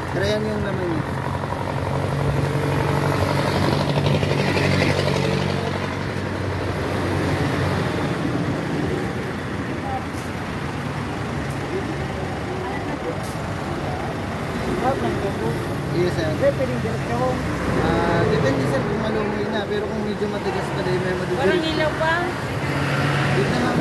Durian yung laman niya. Yes sir. Depende sir kung malungoy na, pero kung medyo matigas pa dahil may madudurog. Parang ilaw pa? Dito na.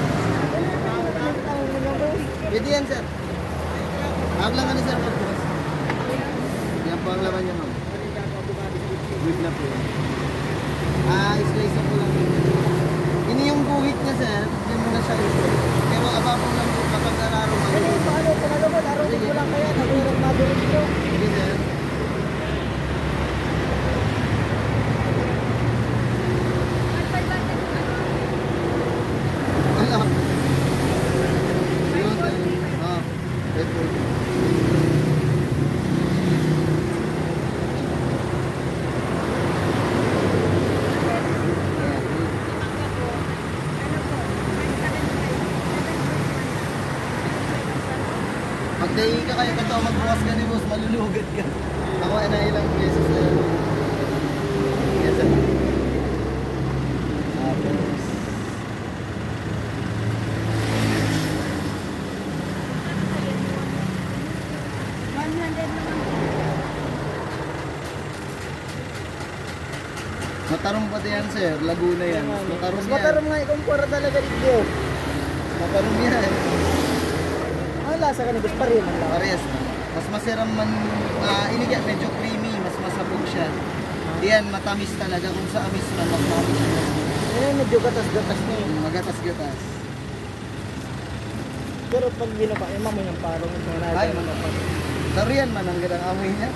Pwede yan sir. Tawag lang ka na sir. Yan po ang laman niya ma'am. Good na po. Slice po lang. Ini yung buhit niya sir. Hindi mo na siya ito. Pero ababong lang po kapag nararo mo. Paano kung ano mo? Naroon ko lang kaya. Nagurong madurog ito. Sige sir. Pagdahi ka kayo ito, magbukas ka ni boss, malulugad ka. Ako ay na ilang beses na yun. Yes sir. Tapos matarong pati yan sir, Laguna yan. Matarong yan. Matarong nga ikumpara talaga dito. Matarong yan. Ang lasa ka nito, parin ang lasa. Pares na. Mas masiram man, iniga, medyo creamy, mas masabog siya. Yan, matamis talaga. Kung sa amis man, matamis siya. Medyo gatas-gatas na yun. Magatas-gatas. Pero pag binapa, mamay ang parang ito na ay, durian man ang gandang amoy niya.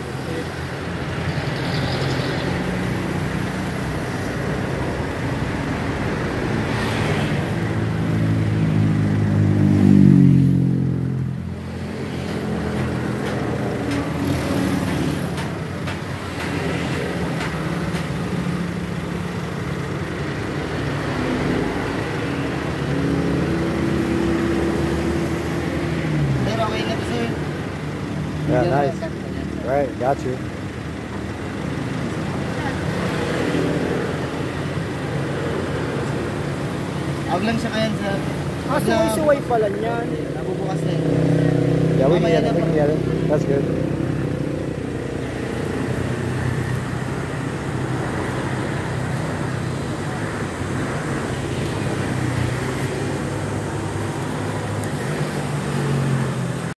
Yeah, nice. Right, got you. Awag lang siya kayan sa... Suway-suway pala niyan. Nabubukas na yun. Yeah, we can get it. That's good.